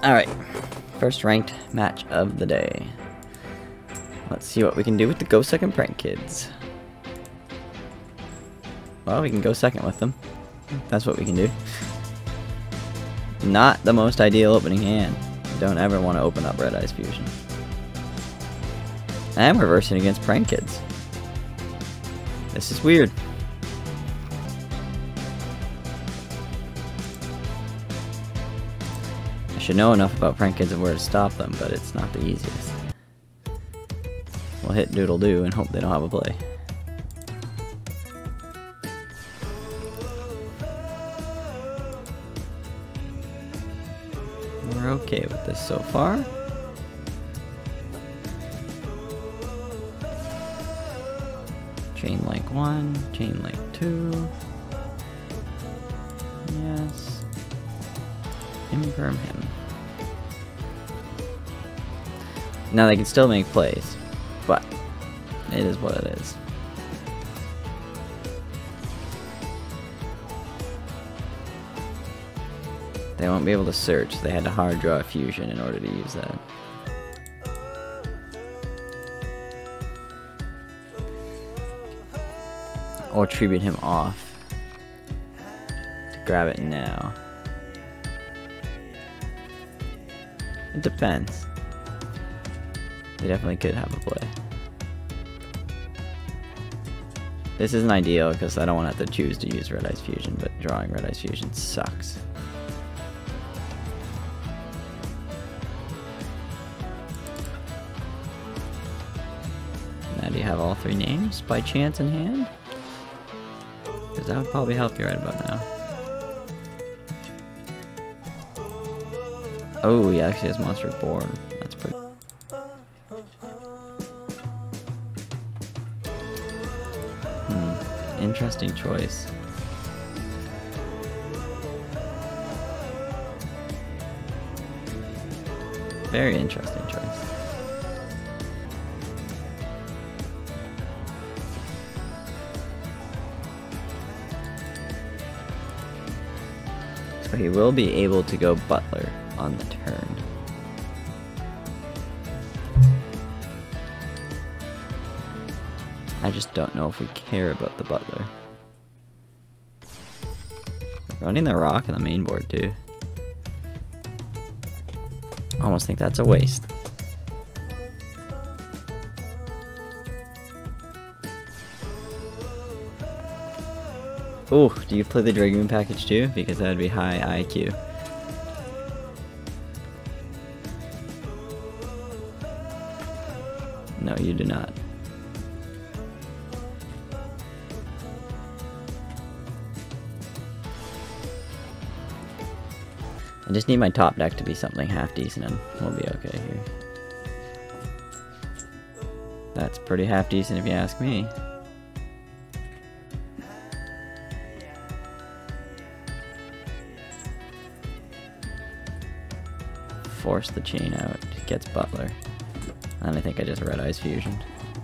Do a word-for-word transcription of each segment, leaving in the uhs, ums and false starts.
Alright, first ranked match of the day. Let's see what we can do with the Go Second Prank Kids. Well, we can go second with them. That's what we can do. Not the most ideal opening hand. Don't ever want to open up Red Eyes Fusion. I am reversing against Prank Kids. This is weird. I should know enough about Prank Kids and where to stop them, but it's not the easiest. We'll hit Doodle Doo and hope they don't have a play. We're okay with this so far. Chain link one, chain link two. Yes. Infirm him. Now they can still make plays, but it is what it is. They won't be able to search, so they had to hard draw a fusion in order to use that. Or tribute him off to grab it now. It depends. They definitely could have a play. This isn't ideal because I don't want to have to choose to use Red Eyes Fusion, but drawing Red Eyes Fusion sucks. Now do you have all three names by chance in hand? Because that would probably help you right about now. Oh, he actually has Monster Board. That's pretty. Hmm. Interesting choice. Very interesting choice. So he will be able to go Butler on the turn. I just don't know if we care about the Butler. Running the Rock on the main board too. Almost think that's a waste. Ooh, do you play the Dragoon package too? Because that would be high I Q. No, you do not. I just need my top deck to be something half decent and we'll be okay here. That's pretty half decent if you ask me. Force the chain out, gets Butler. And I think I just Red Eyes Fusion.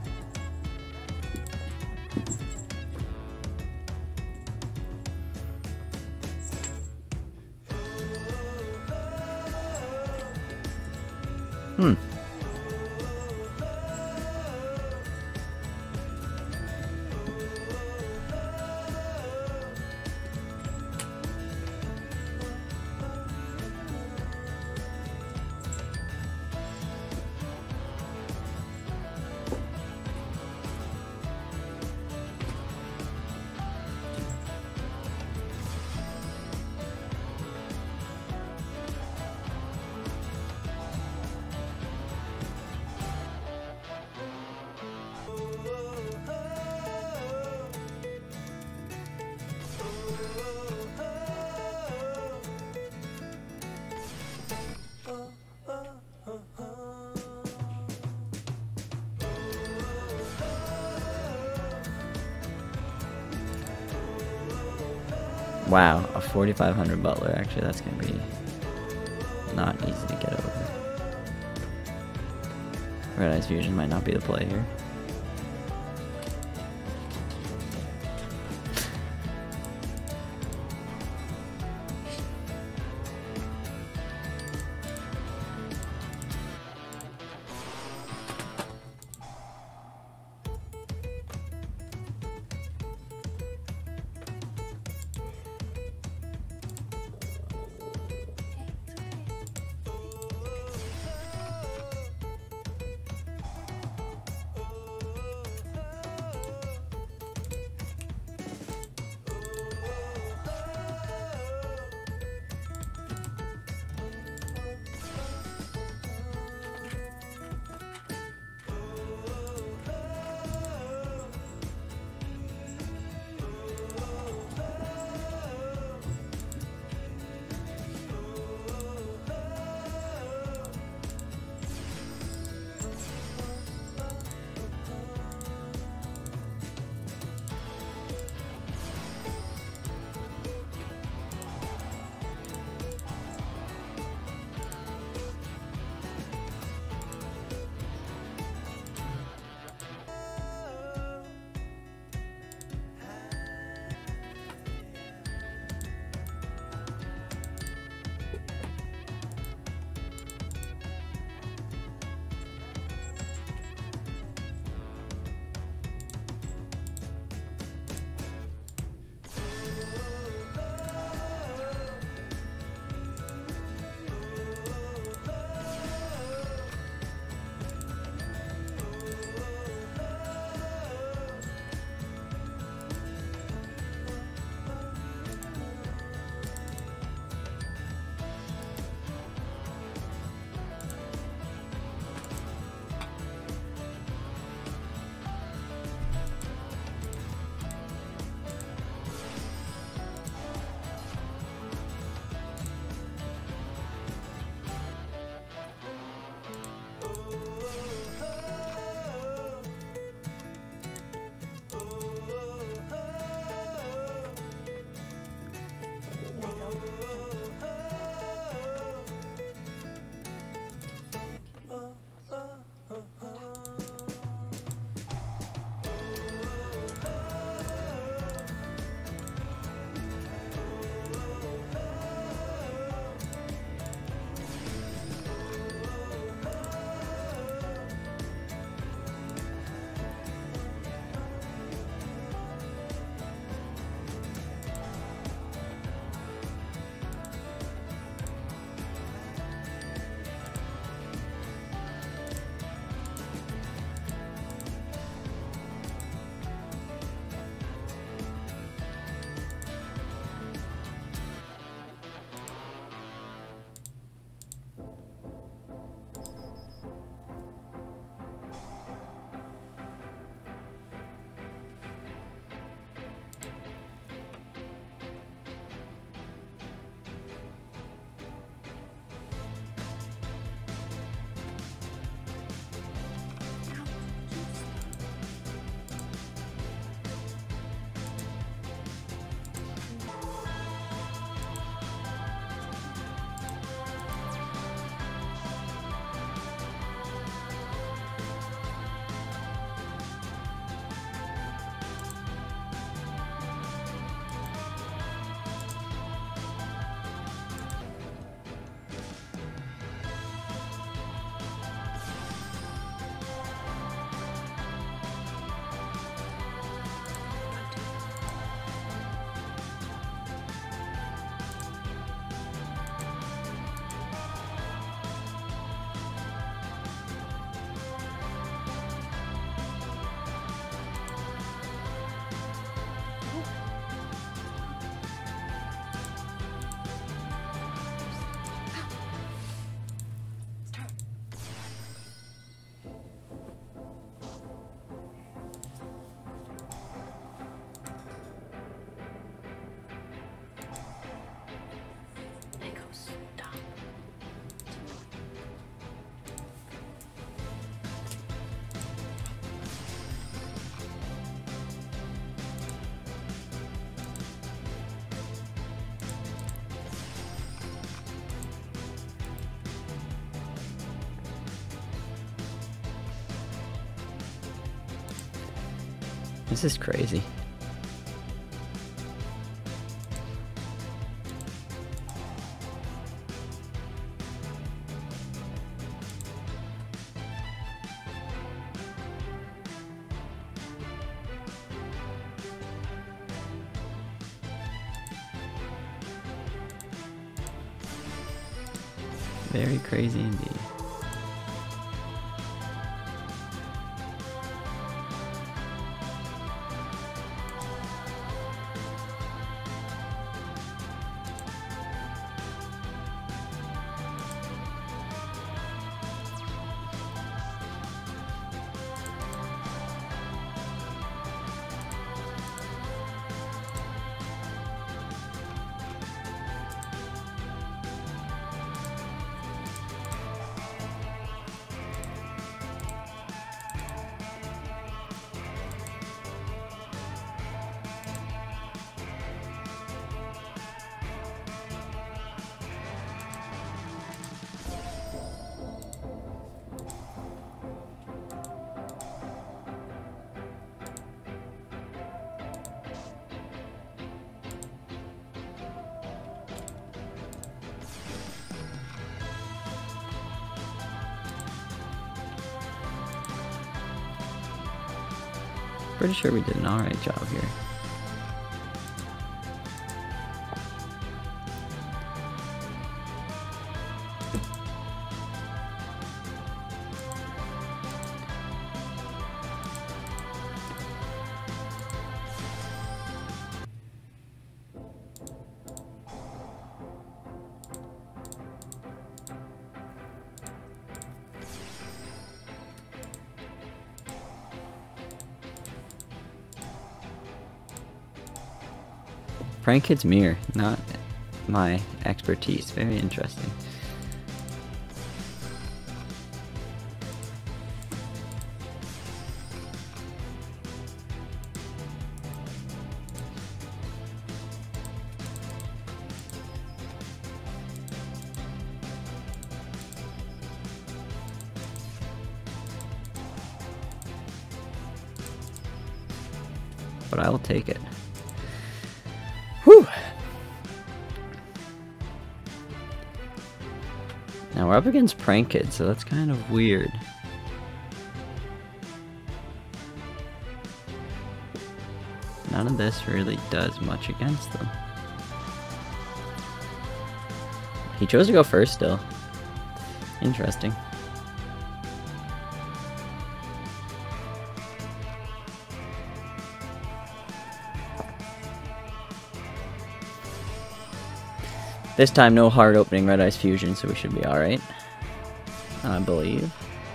Hmm. Wow, a forty-five hundred Butler, actually that's going to be not easy to get over. Red Eyes Fusion might not be the play here. This is crazy. Very crazy indeed. Pretty sure we did an alright job here. Prank Kid's mirror, not my expertise. Very interesting. But I will take it. Whew. Now we're up against Prank Kid, so that's kind of weird. None of this really does much against them. He chose to go first still. Interesting. This time, no hard opening Red Eyes Fusion, so we should be alright. I believe.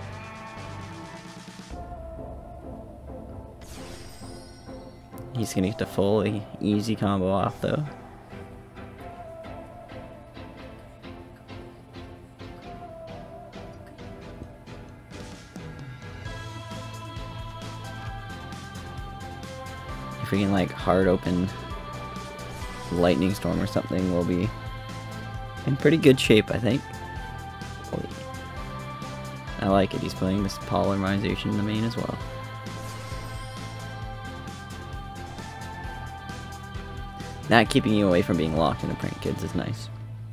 He's gonna get the fully easy combo off, though. If we can, like, hard open Lightning Storm or something, we'll be in pretty good shape, I think. I like it. He's playing this polymerization in the main as well. Not keeping you away from being locked into Prank Kids is nice.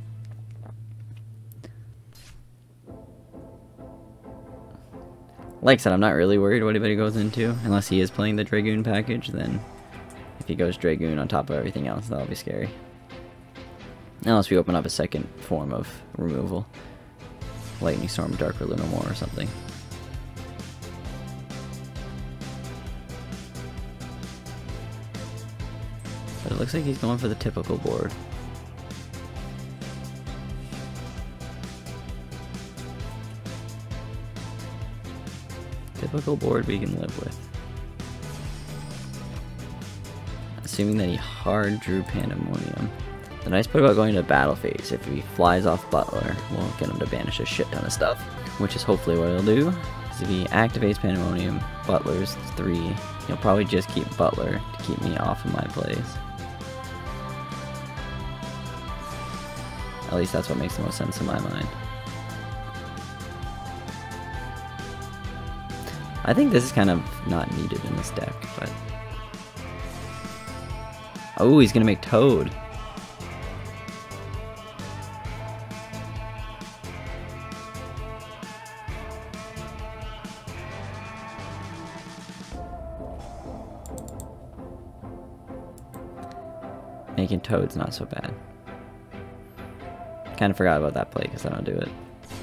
Like I said, I'm not really worried what anybody goes into, unless he is playing the Dragoon package. Then if he goes Dragoon on top of everything else, that'll be scary. Unless we open up a second form of removal. Lightning Storm, Darker Lunamore or something. But it looks like he's going for the typical board. Typical board we can live with. Assuming that he hard drew Pandemonium. The nice part about going to battle phase, if he flies off Butler, we'll get him to banish a shit ton of stuff. Which is hopefully what he'll do. Because if he activates Pandemonium, Butler's three, he'll probably just keep Butler to keep me off of my plays. At least that's what makes the most sense in my mind. I think this is kind of not needed in this deck, but Oh, he's gonna make Toad. Making Toad's not so bad. Kind of forgot about that play because I don't do it.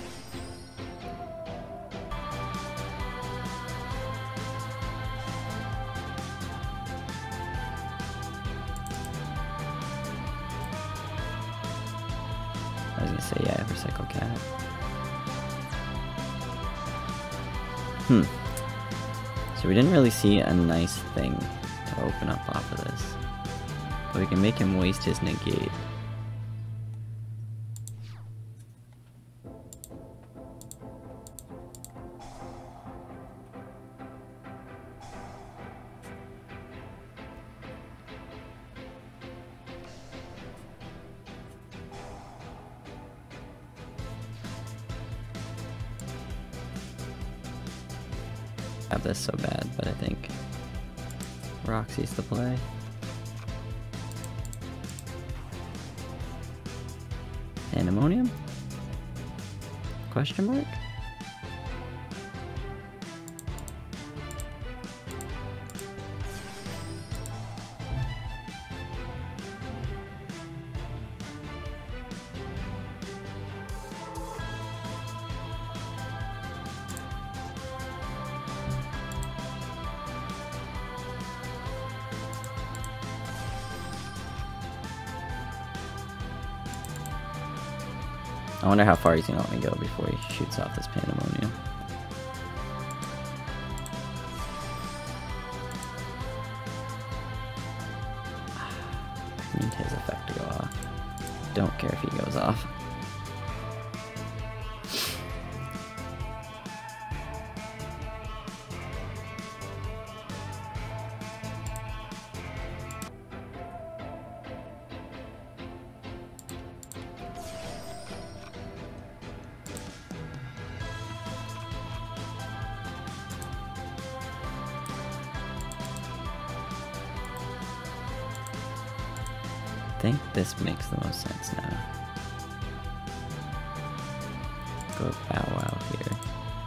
I was gonna say, yeah, recycle cat. Hmm. So we didn't really see a nice thing to open up off of this. But we can make him waste his negate. Have this so bad, but I think Roxy's the play. Pandemonium? Question mark? I wonder how far he's gonna let me go before he shoots off this Pandemonium. I need his effect to go off. Don't care if he goes off. I think this makes the most sense now. Go Bow Wow here.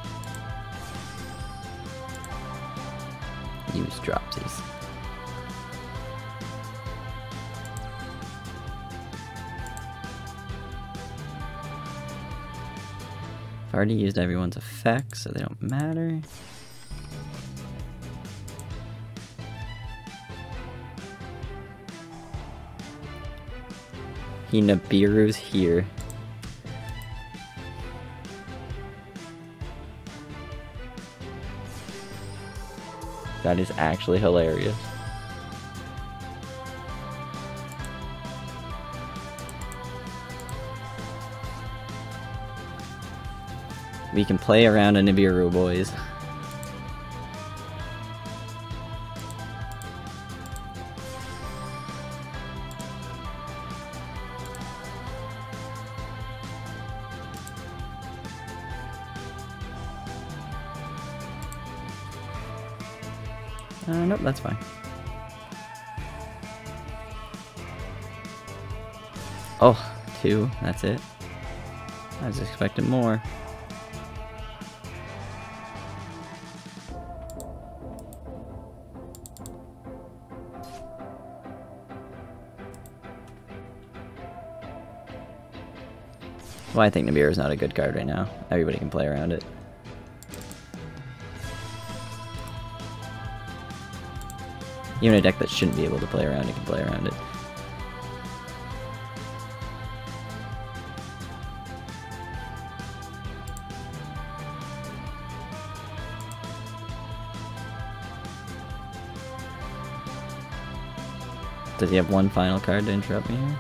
Use Dropsies. I've already used everyone's effects, so they don't matter. He Nibiru's here. That is actually hilarious. We can play around a Nibiru, boys. Uh, nope, that's fine. Oh, two, that's it. I was expecting more. Well, I think Nibiru is not a good card right now. Everybody can play around it. Even a deck that shouldn't be able to play around it can play around it. Does he have one final card to interrupt me here?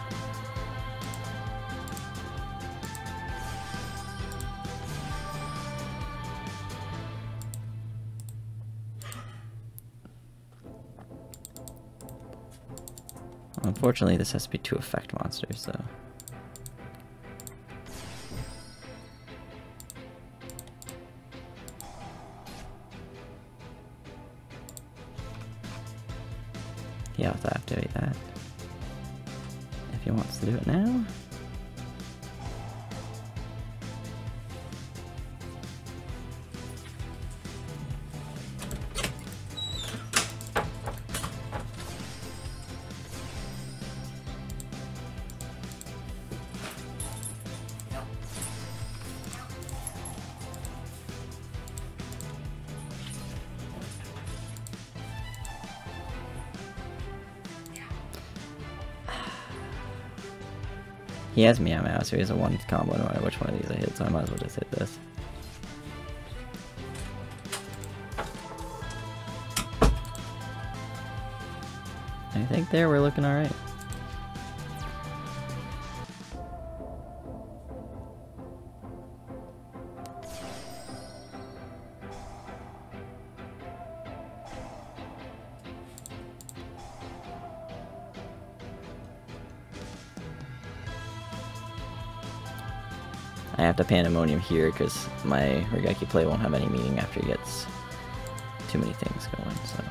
Unfortunately, this has to be two effect monsters, so... Yeah, I'll have to activate that. if he wants to do it now. He has Meow Meow, so he has a one combo no matter which one of these I hit, so I might as well just hit this. I think there we're looking alright. I have to Pandemonium here because my Regeki play won't have any meaning after he gets too many things going, so.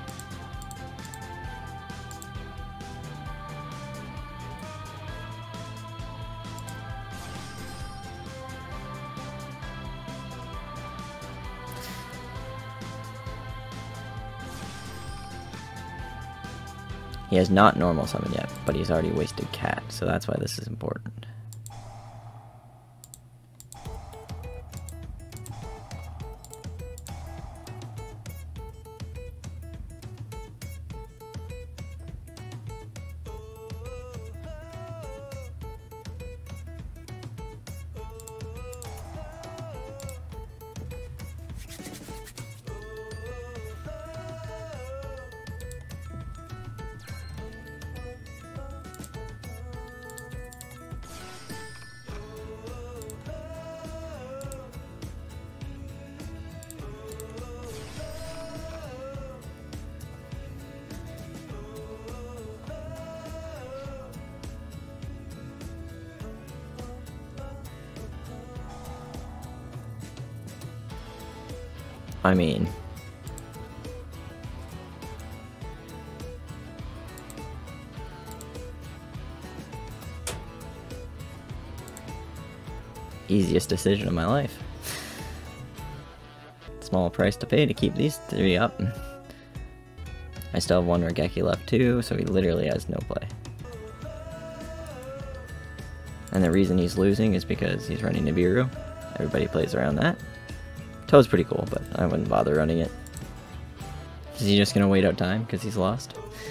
He has not normal summon yet, but he's already wasted Cat, so that's why this is important. I mean, easiest decision of my life. Small price to pay to keep these three up. I still have one Regeki left too, so he literally has no play. And the reason he's losing is because he's running Nibiru. Everybody plays around that. Toe's pretty cool, but I wouldn't bother running it. Is he just gonna wait out time because he's lost?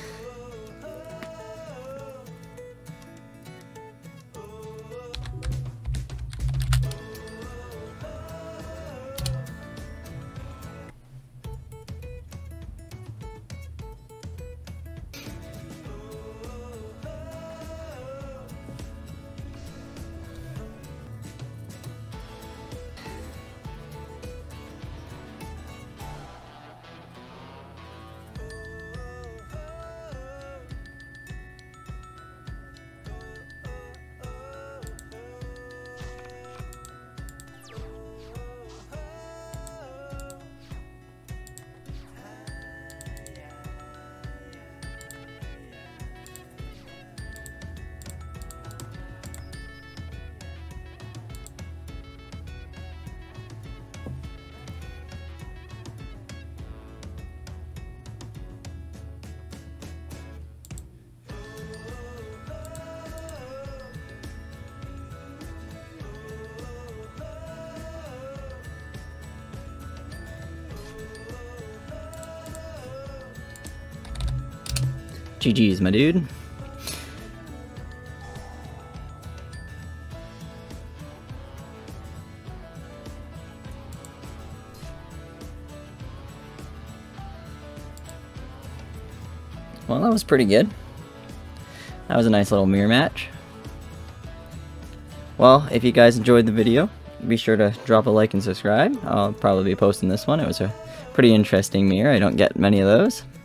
G G's, my dude. Well, that was pretty good. That was a nice little mirror match. Well, if you guys enjoyed the video, be sure to drop a like and subscribe. I'll probably be posting this one. It was a pretty interesting mirror. I don't get many of those.